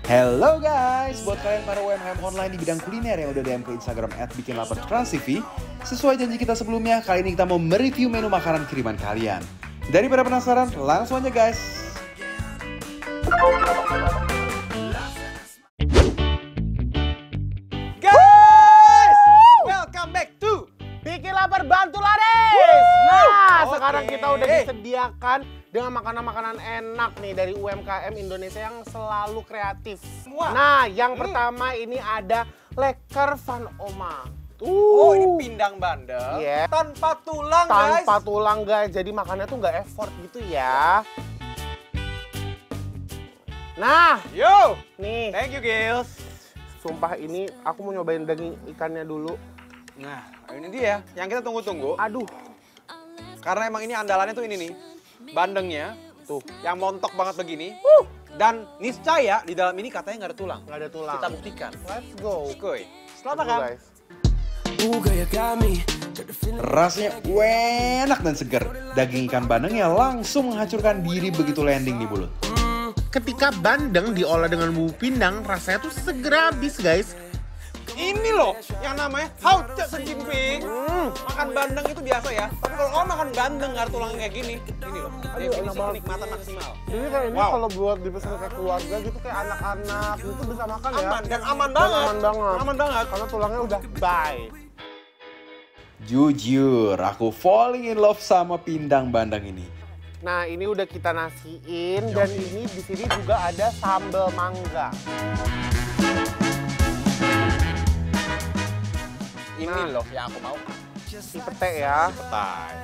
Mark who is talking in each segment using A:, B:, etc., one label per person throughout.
A: Hello guys, buat kalian para UMKM online di bidang kuliner yang udah DM ke Instagram @bikinlapertransTV, sesuai janji kita sebelumnya, kali ini kita mau mereview menu makanan kiriman kalian. Daripada penasaran, langsung aja guys.
B: Guys, welcome back to
C: Bikin Lapar Bantu Laris. Nah, sekarang kita udah disediakan dengan makanan-makanan enak nih dari UMKM Indonesia yang selalu kreatif. Nah, yang pertama ini ada Lekker van Oma.
B: Oh, ini pindang bandeng tanpa tulang, guys.
C: Tanpa tulang, guys. Jadi makannya tuh nggak effort gitu ya. Nah,
B: Yo,
C: nih.
B: thank you, Gils.
C: Sumpah ini aku mau nyobain daging ikannya dulu.
B: Nah, ini dia yang kita tunggu-tunggu.
C: Aduh,
B: Karena emang ini andalannya tuh ini nih, bandengnya
C: tuh.
B: yang montok banget begini. Dan niscaya di dalam ini katanya nggak ada tulang.
C: Nggak ada tulang.
B: Kita buktikan.
C: Let's go.
B: Kuy, selamat
C: Let's go,
B: makan.
C: guys.
A: Rasanya enak dan segar. Daging ikan bandengnya langsung menghancurkan diri begitu landing di mulut.
C: Ketika bandeng diolah dengan bumbu pindang, rasanya tuh seger habis, guys.
B: Ini loh yang namanya Hauce Jinping. Makan bandeng itu biasa ya. Tapi kalau kamu makan bandeng nggak ada tulangnya kayak gini, ini loh. Definisi kenikmatan maksimal.
C: Jadi kayak ini
B: Wow.
C: kalau buat dipesan kayak keluarga gitu, kayak anak-anak itu bisa makan ya.
B: Aman dan aman
C: Dan
B: banget.
C: aman banget.
B: Aman banget.
C: Karena tulangnya udah bye.
A: Jujur, aku falling in love sama pindang bandeng ini.
C: Nah, ini udah kita nasiin dan ini di sini juga ada sambal mangga.
B: Ini loh yang aku mau.
C: Si pete ya.
B: Petai.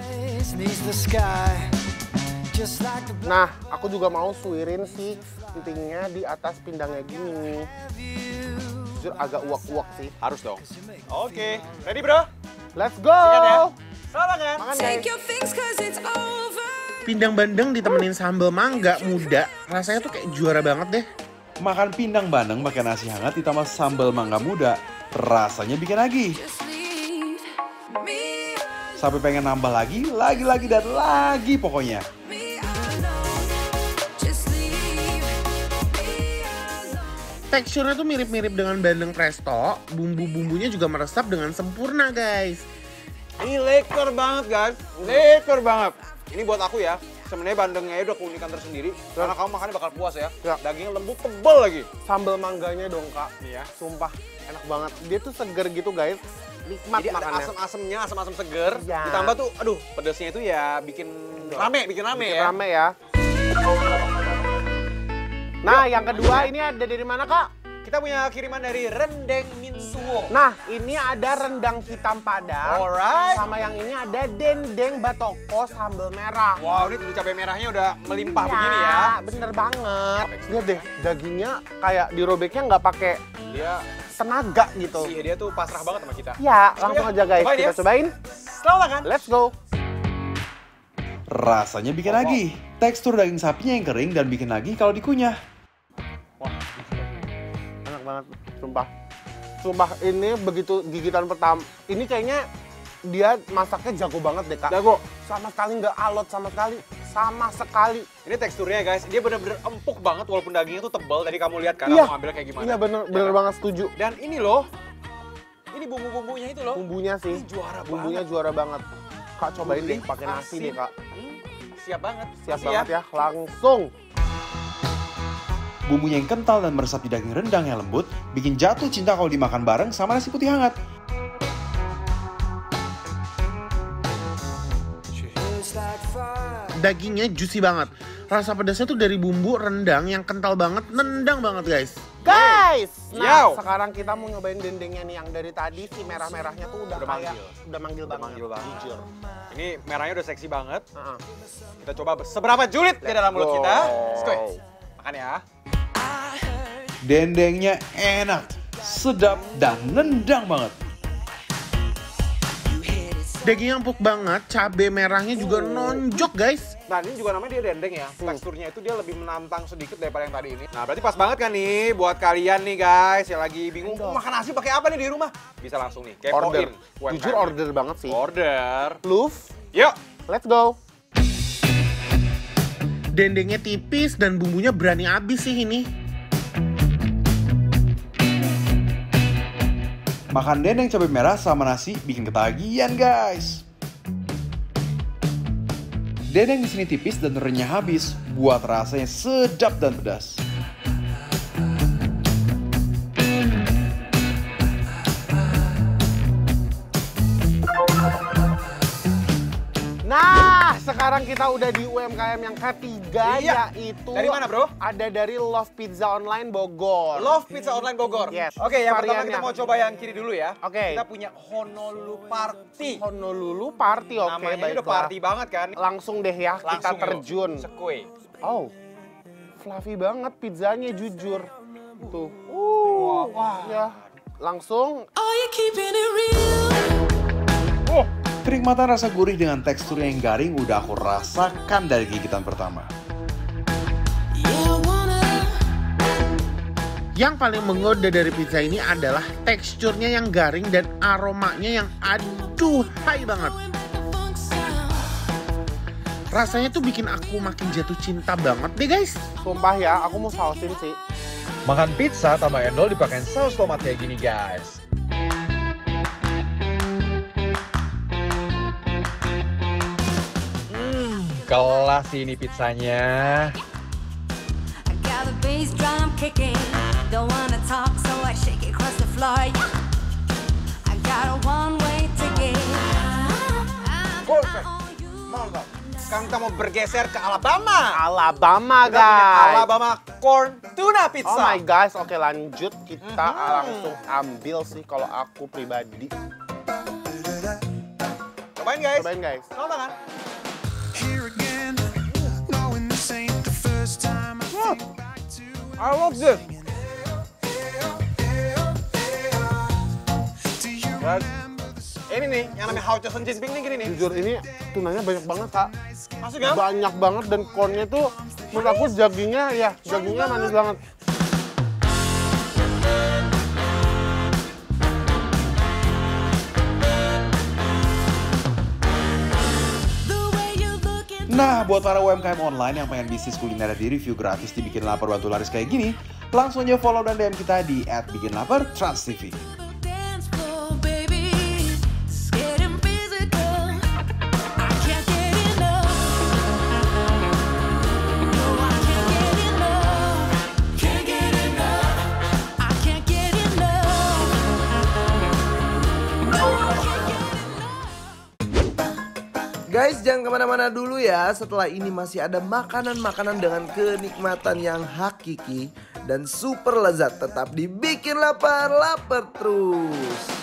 C: Nah, aku juga mau suirin si pentingnya di atas pindangnya gini. Jujur agak uak-uak sih.
B: Harus dong. Oke, ready bro?
C: Let's go.
B: Sikat ya. Selamat kan?
C: Makan, guys. Pindang bandeng ditemenin sambal mangga muda, rasanya tuh kayak juara banget deh.
A: Makan pindang bandeng pakai nasi hangat ditambah sambal mangga muda, rasanya bikin lagi. Sampai pengen nambah lagi dan lagi pokoknya.
C: Teksturnya tuh mirip-mirip dengan bandeng presto, bumbu-bumbunya juga meresap dengan sempurna, guys.
B: Ini leker banget guys. Leker banget. Ini buat aku ya. Sebenarnya bandengnya udah keunikan tersendiri. Karena kamu makannya bakal puas ya. Dagingnya lembut tebel lagi.
C: Sambal mangganya dong, Kak.
B: Nih ya.
C: Sumpah, enak banget. Dia tuh seger gitu, guys. Nikmat
B: Jadi ada
C: makannya.
B: asam-asamnya, asam-asam seger.
C: Ya.
B: Ditambah tuh, aduh, pedasnya itu ya bikin rame
C: Bikin
B: ya.
C: rame ya. Nah, yang kedua ini ada dari mana, Kak?
B: Kita punya kiriman dari Rendeng Minsuwo.
C: Nah, ini ada rendang hitam padang.
B: Alright.
C: Sama yang ini ada dendeng batoko sambal merah.
B: Wow, ini tuh cabai merahnya udah melimpah begini ya.
C: Bener banget. Lihat deh, dagingnya kayak dirobeknya nggak pakai
B: Dia,
C: tenaga gitu.
B: iya dia tuh pasrah banget sama kita.
C: Ya, langsung aja guys,
B: Cobain
C: kita
B: ya.
C: cobain.
B: Selamat makan.
C: Let's go.
A: Rasanya bikin lagi. Tekstur daging sapinya yang kering dan bikin lagi kalau dikunyah.
C: Enak banget, sumpah. Sumpah, ini begitu gigitan pertama. Ini kayaknya dia masaknya jago banget deh, Kak.
B: Jago.
C: Sama sekali nggak alot, sama sekali. Sama sekali.
B: Ini teksturnya guys, dia bener-bener empuk banget walaupun dagingnya tuh tebal. Tadi kamu lihat kan,
C: Iya.
B: aku ngambilnya kayak gimana.
C: Iya bener
B: kan?
C: banget setuju.
B: Dan ini loh, ini bumbu-bumbunya itu loh.
C: Bumbunya sih,
B: Ini juara
C: bumbunya
B: banget.
C: juara banget. Kak cobain deh
B: Gurih,
C: pakai nasi
B: asin.
C: deh, Kak.
B: Siap banget.
C: Siap
B: Nasi
C: banget ya, langsung.
A: Bumbunya yang kental dan meresap di daging rendang yang lembut, bikin jatuh cinta kalau dimakan bareng sama nasi putih hangat.
C: Dagingnya juicy banget. Rasa pedasnya tuh dari bumbu rendang yang kental banget, nendang banget guys. Guys! Nah,
B: Yo.
C: sekarang kita mau nyobain dendengnya nih yang dari tadi si merah-merahnya tuh udah kayak udah manggil banget.
B: manggil banget.
C: Jujur.
B: Ini merahnya udah seksi banget.
C: Heeh.
B: Kita coba seberapa julid ke dalam mulut
C: go.
B: kita. Skoy. Makan ya.
A: Dendengnya enak, sedap, dan nendang banget.
C: Dagingnya empuk banget, cabai merahnya juga nonjok guys.
B: Nah ini juga namanya dia dendeng ya. Teksturnya itu dia lebih menantang sedikit daripada yang tadi ini. Nah berarti pas banget kan nih buat kalian nih guys yang lagi bingung makan nasi pakai apa nih di rumah. Bisa langsung nih
C: Order.
B: kepoin.
C: Jujur order banget sih.
B: Order.
C: Love,
B: Yuk.
C: let's go. Dendengnya tipis dan bumbunya berani habis sih ini.
A: Makan dendeng cabai merah sama nasi bikin ketagihan guys. Dendeng di sini tipis dan renyah habis, buat rasanya sedap dan pedas.
C: Nah, sekarang kita udah di UMKM yang ketiga,
B: Iya.
C: yaitu
B: Dari mana, Bro?
C: Ada dari Love Pizza Online Bogor.
B: Love Pizza Online Bogor.
C: Yes.
B: Oke, yang pertama
C: Variannya.
B: kita mau coba yang kiri dulu ya.
C: Oke.
B: Kita punya Honolulu Party.
C: Honolulu Party, oke,
B: Namanya udah
C: baiklah.
B: party banget kan?
C: Langsung deh ya, kita
B: Langsung yuk.
C: terjun.
B: Sekue.
C: Oh, fluffy banget pizzanya, jujur. Tuh.
B: Wah.
C: Ya, langsung.
D: Are you keeping it real?
A: Kenikmatan rasa gurih dengan tekstur yang garing udah aku rasakan dari gigitan pertama.
D: Yeah, I wanna.
C: Yang paling menggoda dari pizza ini adalah teksturnya yang garing dan aromanya yang aduhai banget.
D: Funk sound.
C: Rasanya tuh bikin aku makin jatuh cinta banget deh guys. Sumpah ya, aku mau sausin sih.
B: Makan pizza tambah endol dipakein saus tomat kayak gini guys. Kelas ini pizzanya.
D: I got the bass drum kicking. Don't wanna talk, so I shake it across the floor. Yeah. I got a one-way ticket.
B: Perfect. Mantap. Sekarang kita mau bergeser ke Alabama.
C: Alabama
B: Kita punya
C: guys.
B: Alabama corn tuna pizza.
C: Oh my guys, oke lanjut. Kita langsung ambil sih kalau aku pribadi.
B: Cobain guys.
C: Cobain guys.
B: Coba kan? I love this. Dan ini nih, yang namanya Hao Chosen Jinping nih gini nih.
C: Jujur ini tunanya banyak banget kak.
B: Masuk ya?
C: Banyak banget dan cornnya tuh menurut aku dagingnya manis banget.
D: The way you look at
A: Nah, buat para UMKM online yang pengen bisnis kuliner di review gratis dibikin lapar bantu laris kayak gini, langsung aja follow dan DM kita di @bikinlapartransTV.
D: the dance floor, baby. It's getting physical. I can't get enough. No, I can't get enough. Can't get enough. I can't get enough. No, I can't get enough.
E: Guys, jangan kemana-mana dulu ya. Setelah ini masih ada makanan-makanan dengan kenikmatan yang hakiki dan super lezat. Tetap dibikin lapar, lapar terus.